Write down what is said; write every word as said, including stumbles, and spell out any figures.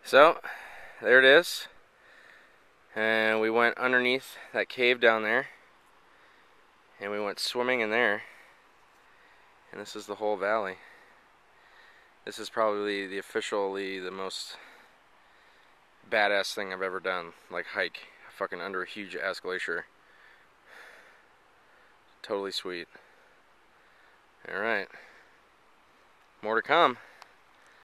So, there it is. And we went underneath that cave down there. And we went swimming in there. And this is the whole valley. This is probably the officially the most badass thing I've ever done. Like hike fucking under a huge ass glacier. Totally sweet. Alright. More to come.